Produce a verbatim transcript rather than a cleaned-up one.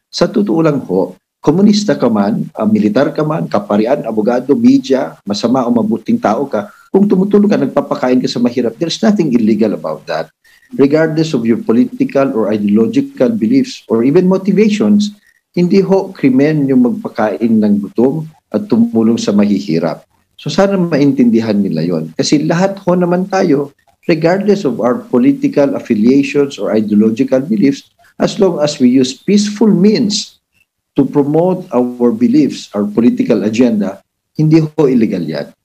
Sa totoo lang ho, komunista ka man, uh, militar ka man, kaparian, abogado, media, masama o mabuting tao ka, kung tumutulong ka, nagpapakain ka sa mahirap, there's nothing illegal about that. Regardless of your political or ideological beliefs or even motivations, hindi ho krimen yung magpakain ng gutom at tumulong sa mahihirap. So sana maintindihan nila yon. Kasi lahat ho naman tayo, regardless of our political affiliations or ideological beliefs, as long as we use peaceful means to promote our beliefs, our political agenda, hindi ho illegal yan.